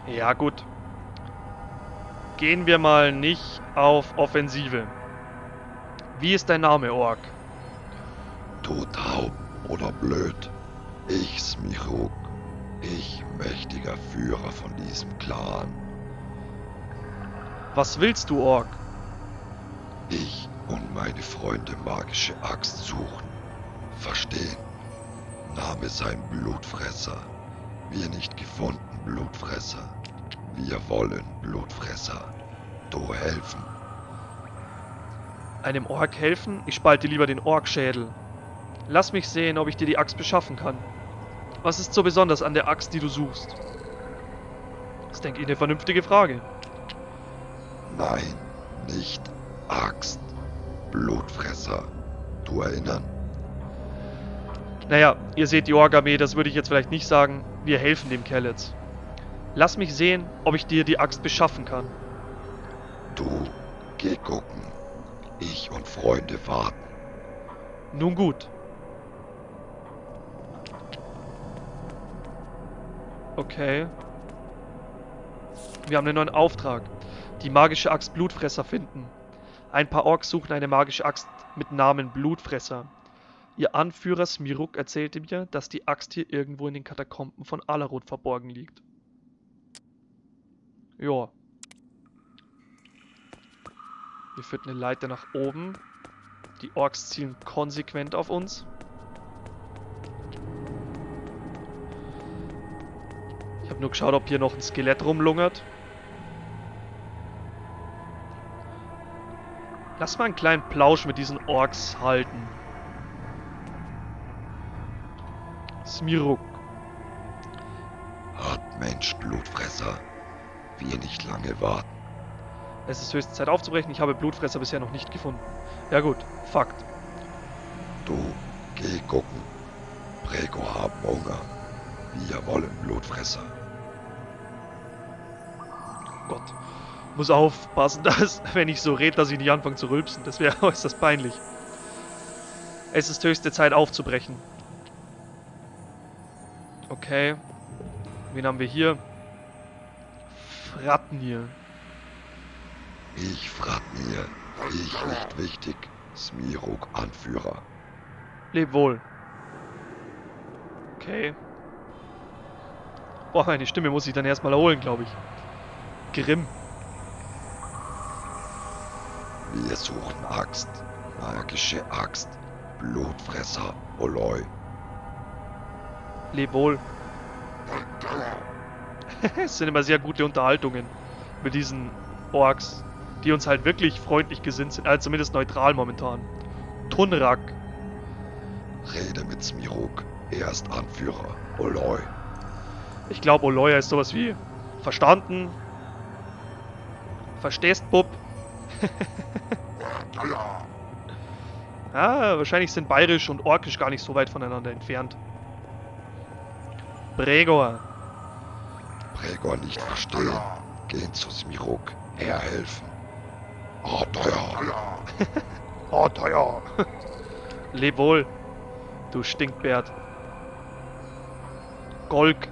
Ja, gut. Gehen wir mal nicht auf Offensive. Wie ist dein Name, Ork? Du taub oder blöd? Ich, Smiruk. Ich, mächtiger Führer von diesem Clan. Was willst du, Ork? Ich und meine Freunde magische Axt suchen. Verstehen? Name sein Blutfresser. Wir nicht gefunden, Blutfresser. Wir wollen Blutfresser. Du helfen. Einem Ork helfen? Ich spalte lieber den Orkschädel. Lass mich sehen, ob ich dir die Axt beschaffen kann. Was ist so besonders an der Axt, die du suchst? Das ist, denke ich, eine vernünftige Frage. Nein, nicht Axt. Blutfresser. Du erinnern? Naja, ihr seht die Ork-Armee, das würde ich jetzt vielleicht nicht sagen. Wir helfen dem Kerl jetzt. Lass mich sehen, ob ich dir die Axt beschaffen kann. Du, geh gucken. Ich und Freunde warten. Nun gut. Okay. Wir haben einen neuen Auftrag. Die magische Axt Blutfresser finden. Ein paar Orks suchen eine magische Axt mit Namen Blutfresser. Ihr Anführer Smiruk erzählte mir, dass die Axt hier irgendwo in den Katakomben von Alarut verborgen liegt. Joa. Hier führt eine Leiter nach oben. Die Orks zielen konsequent auf uns. Ich habe nur geschaut, ob hier noch ein Skelett rumlungert. Lass mal einen kleinen Plausch mit diesen Orks halten. Smiruk. Hat Mensch Blutfresser. Wir nicht lange warten. Es ist höchste Zeit aufzubrechen. Ich habe Blutfresser bisher noch nicht gefunden. Ja gut, Fakt. Du, geh gucken. Prego haben Hunger. Wir wollen Blutfresser. Gott. Muss aufpassen, dass, wenn ich so rede, dass ich nicht anfange zu rülpsen. Das wäre äußerst peinlich. Es ist höchste Zeit aufzubrechen. Okay. Wen haben wir hier? Fratnir. Ich Fratnir. Ich nicht wichtig. Smiruk Anführer. Leb wohl. Okay. Boah, meine Stimme muss ich dann erstmal erholen, glaube ich. Grimm. Wir suchen Axt. Magische Axt. Blutfresser. Oloi. Leb wohl. Es sind immer sehr gute Unterhaltungen mit diesen Orks, die uns halt wirklich freundlich gesinnt sind. Also zumindest neutral momentan. Tunrak. Rede mit Smiruk. Er ist Anführer. Oloi. Ich glaube, Oloya ist sowas wie verstanden. Verstehst, Bub? Ah, wahrscheinlich sind bayerisch und orkisch gar nicht so weit voneinander entfernt. Bregor. Pregor nicht verstehen. Gehen zu Smiruk. Er helfen. Abenteuer. Abenteuer. Leb wohl, du Stinkbärt. Golk.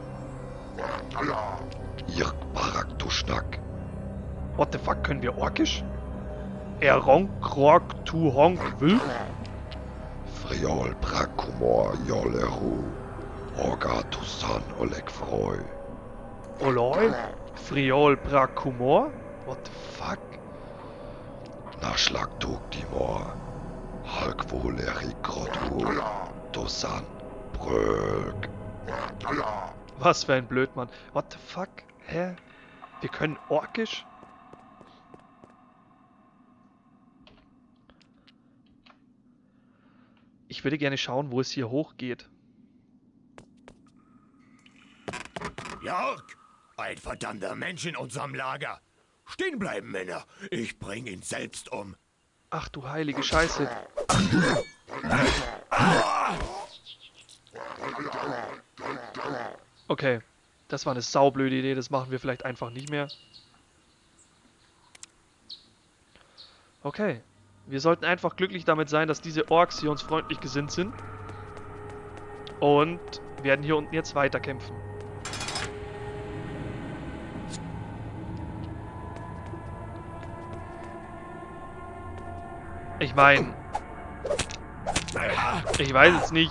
Irk Barak du Schnack. What the fuck, können wir orkisch? Eronk, Krok, Tu Honk, Will? Friol Brakumor Joleru. Orga Tusan Oleg Freu. Oloi? Friol, Brakumor? What the fuck? Naschlag Tug Timor. Halkwohl Erik Krotu. Tusan Bröck. Was für ein Blödmann. What the fuck? Hä? Wir können orkisch? Ich würde gerne schauen, wo es hier hochgeht. Jörg, ein verdammter Mensch in unserem Lager. Stehen bleiben, Männer. Ich bring ihn selbst um. Ach du heilige Scheiße. Okay, das war eine saublöde Idee. Das machen wir vielleicht einfach nicht mehr. Okay, wir sollten einfach glücklich damit sein, dass diese Orks hier uns freundlich gesinnt sind. Und werden hier unten jetzt weiterkämpfen. Ich meine, ich weiß jetzt nicht,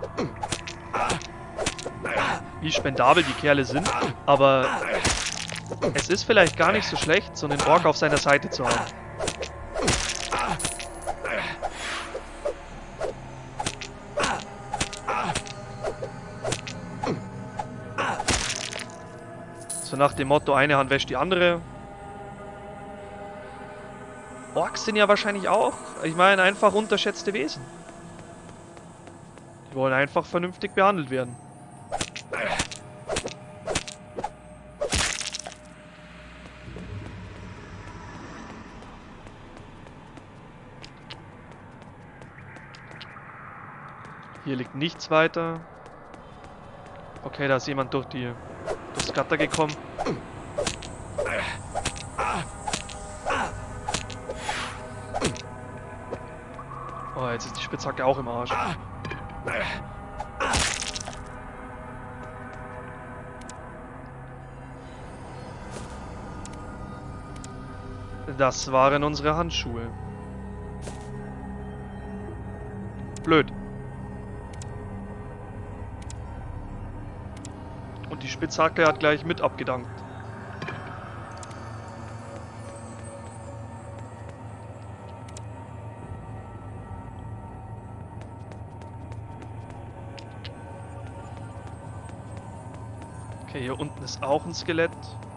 wie spendabel die Kerle sind, aber es ist vielleicht gar nicht so schlecht, so einen Ork auf seiner Seite zu haben. So nach dem Motto, eine Hand wäscht die andere. Orks sind ja wahrscheinlich auch, ich meine, einfach unterschätzte Wesen. Die wollen einfach vernünftig behandelt werden. Hier liegt nichts weiter. Okay, da ist jemand durchs Gatter gekommen. Oh, jetzt ist die Spitzhacke auch im Arsch. Das waren unsere Handschuhe. Blöd. Und die Spitzhacke hat gleich mit abgedankt. Okay, hier unten ist auch ein Skelett.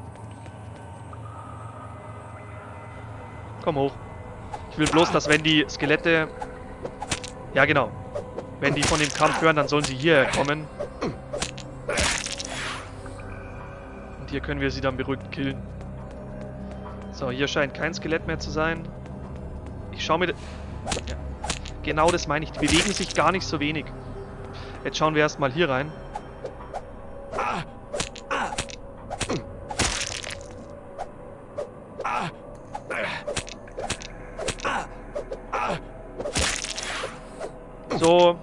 Komm hoch. Ich will bloß, dass wenn die Skelette... Ja, genau. Wenn die von dem Kampf hören, dann sollen sie hierher kommen. Und hier können wir sie dann beruhigt killen. So, hier scheint kein Skelett mehr zu sein. Ich schaue mir... Ja. Genau das meine ich. Die bewegen sich gar nicht so wenig. Jetzt schauen wir erstmal hier rein. So.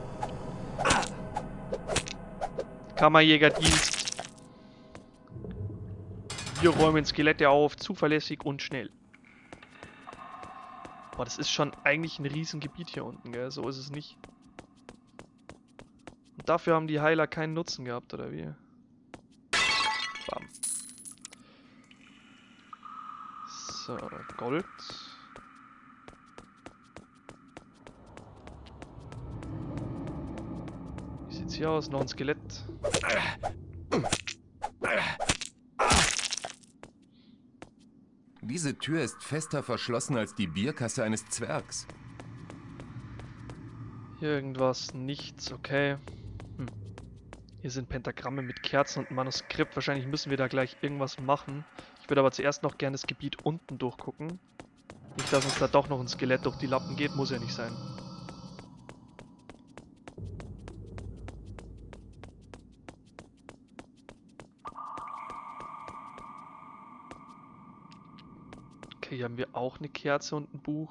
Kammerjägerdienst. Wir räumen Skelette auf, zuverlässig und schnell. Boah, das ist schon eigentlich ein Riesengebiet hier unten, gell? So ist es nicht. Und dafür haben die Heiler keinen Nutzen gehabt, oder wie? Bam. So, Gold. Wie sieht's hier aus? Noch ein Skelett. Diese Tür ist fester verschlossen als die Bierkasse eines Zwergs. Hier irgendwas, nichts, okay. Hier sind Pentagramme mit Kerzen und ein Manuskript. Wahrscheinlich müssen wir da gleich irgendwas machen. Ich würde aber zuerst noch gerne das Gebiet unten durchgucken. Nicht, dass uns da doch noch ein Skelett durch die Lappen geht, muss ja nicht sein. Okay, hier haben wir auch eine Kerze und ein Buch.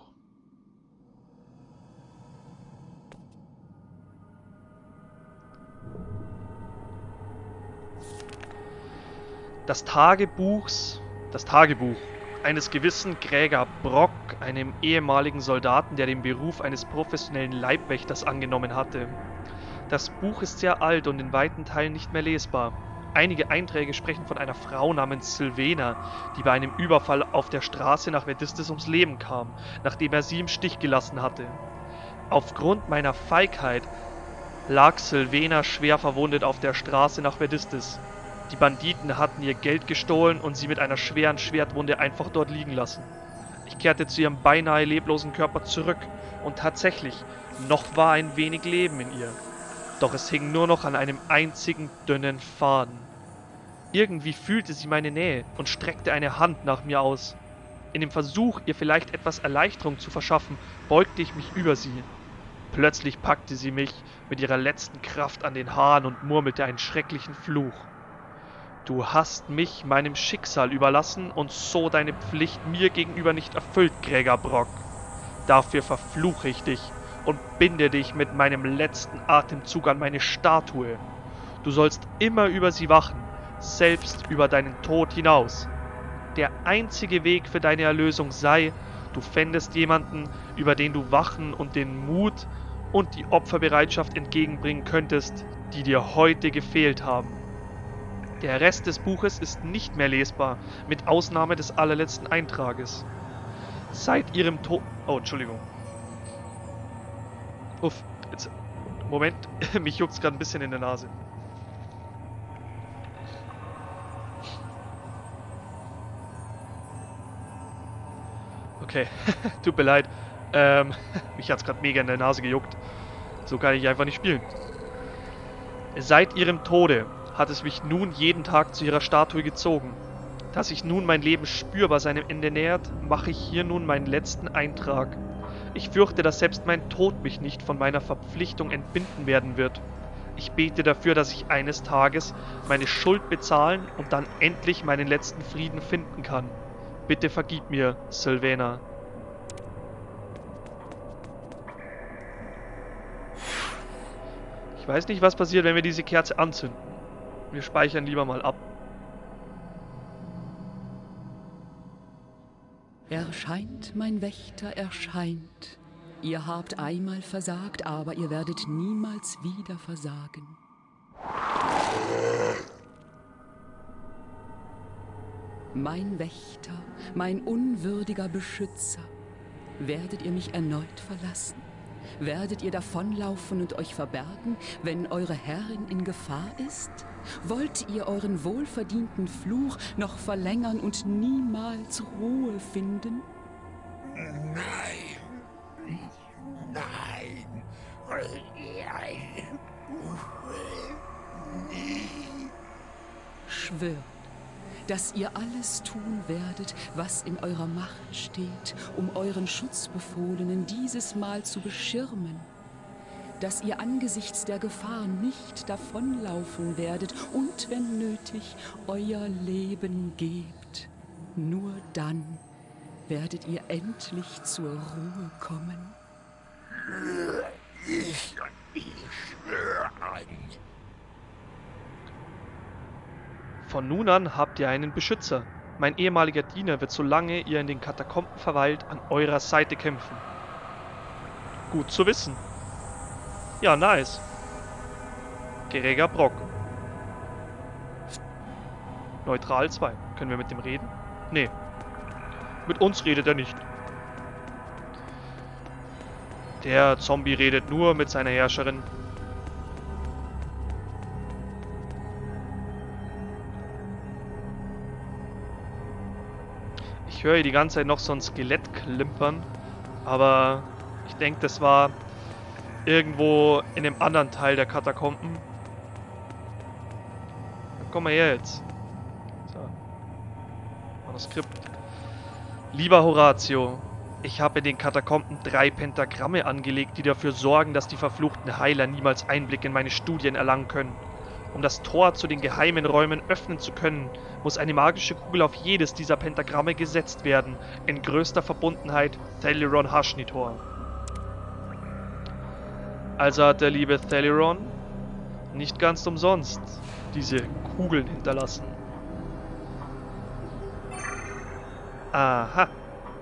Das Tagebuch eines gewissen Gregor Brock, einem ehemaligen Soldaten, der den Beruf eines professionellen Leibwächters angenommen hatte. Das Buch ist sehr alt und in weiten Teilen nicht mehr lesbar. Einige Einträge sprechen von einer Frau namens Sylvena, die bei einem Überfall auf der Straße nach Verdistis ums Leben kam, nachdem er sie im Stich gelassen hatte. Aufgrund meiner Feigheit lag Sylvena schwer verwundet auf der Straße nach Verdistis. Die Banditen hatten ihr Geld gestohlen und sie mit einer schweren Schwertwunde einfach dort liegen lassen. Ich kehrte zu ihrem beinahe leblosen Körper zurück und tatsächlich, noch war ein wenig Leben in ihr. Doch es hing nur noch an einem einzigen dünnen Faden. Irgendwie fühlte sie meine Nähe und streckte eine Hand nach mir aus. In dem Versuch, ihr vielleicht etwas Erleichterung zu verschaffen, beugte ich mich über sie. Plötzlich packte sie mich mit ihrer letzten Kraft an den Haaren und murmelte einen schrecklichen Fluch. Du hast mich meinem Schicksal überlassen und so deine Pflicht mir gegenüber nicht erfüllt, Gregor Brock. Dafür verfluche ich dich und binde dich mit meinem letzten Atemzug an meine Statue. Du sollst immer über sie wachen, selbst über deinen Tod hinaus. Der einzige Weg für deine Erlösung sei, Du fändest jemanden, über den du wachen und den Mut und die Opferbereitschaft entgegenbringen könntest, die dir heute gefehlt haben. Der Rest des Buches ist nicht mehr lesbar, mit Ausnahme des allerletzten Eintrages. Seit ihrem Tod... Oh, Entschuldigung. Uff, jetzt... Moment, mich juckt's gerade ein bisschen in der Nase. Okay, tut mir leid. Mich hat's gerade mega in der Nase gejuckt. So kann ich einfach nicht spielen. Seit ihrem Tode hat es mich nun jeden Tag zu ihrer Statue gezogen. Da sich nun mein Leben spürbar seinem Ende nähert, mache ich hier nun meinen letzten Eintrag. Ich fürchte, dass selbst mein Tod mich nicht von meiner Verpflichtung entbinden werden wird. Ich bete dafür, dass ich eines Tages meine Schuld bezahlen und dann endlich meinen letzten Frieden finden kann. Bitte vergib mir, Sylvaena. Ich weiß nicht, was passiert, wenn wir diese Kerze anzünden. Wir speichern lieber mal ab. Erscheint, mein Wächter, erscheint. Ihr habt einmal versagt, aber ihr werdet niemals wieder versagen. Mein Wächter, mein unwürdiger Beschützer, werdet ihr mich erneut verlassen? Werdet ihr davonlaufen und euch verbergen, wenn eure Herrin in Gefahr ist? Wollt ihr euren wohlverdienten Fluch noch verlängern und niemals Ruhe finden? Nein. Nein. Schwört, dass ihr alles tun werdet, was in eurer Macht steht, um euren Schutzbefohlenen dieses Mal zu beschirmen. Dass ihr angesichts der Gefahr nicht davonlaufen werdet und, wenn nötig, euer Leben gebt. Nur dann werdet ihr endlich zur Ruhe kommen. Ich schwöre an. Von nun an habt ihr einen Beschützer. Mein ehemaliger Diener wird, solange ihr in den Katakomben verweilt, an eurer Seite kämpfen. Gut zu wissen. Ja, nice. Gregor Brock. Neutral 2. Können wir mit dem reden? Nee. Mit uns redet er nicht. Der Zombie redet nur mit seiner Herrscherin. Ich höre hier die ganze Zeit noch so ein Skelett klimpern. Aber ich denke, das war irgendwo in dem anderen Teil der Katakomben. Komm mal her jetzt. So. Manuskript. Lieber Horatio, ich habe in den Katakomben 3 Pentagramme angelegt, die dafür sorgen, dass die verfluchten Heiler niemals Einblick in meine Studien erlangen können. Um das Tor zu den geheimen Räumen öffnen zu können, muss eine magische Kugel auf jedes dieser Pentagramme gesetzt werden. In größter Verbundenheit, Thaliron Haschnitor. Also hat der liebe Thaliron nicht ganz umsonst diese Kugeln hinterlassen. Aha.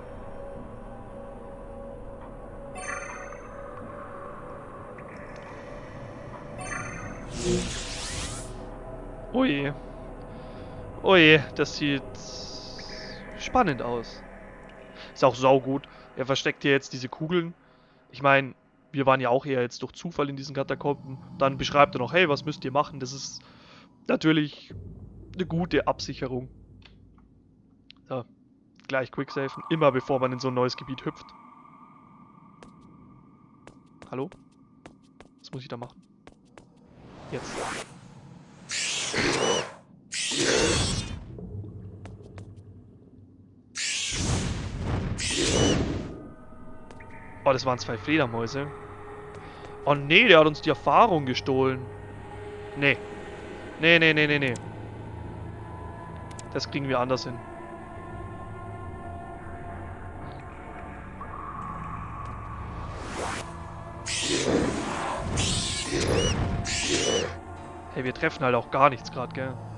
Ui. Ui, das sieht spannend aus. Ist auch saugut. Er versteckt hier jetzt diese Kugeln. Ich meine, wir waren ja auch eher jetzt durch Zufall in diesen Katakomben. Dann beschreibt er noch, hey, was müsst ihr machen? Das ist natürlich eine gute Absicherung. So, gleich Quicksafen. Immer bevor man in so ein neues Gebiet hüpft. Hallo? Was muss ich da machen? Jetzt. Oh, das waren 2 Fledermäuse. Oh nee, der hat uns die Erfahrung gestohlen. Nee. Nee. Das kriegen wir anders hin. Hey, wir treffen halt auch gar nichts gerade, gell?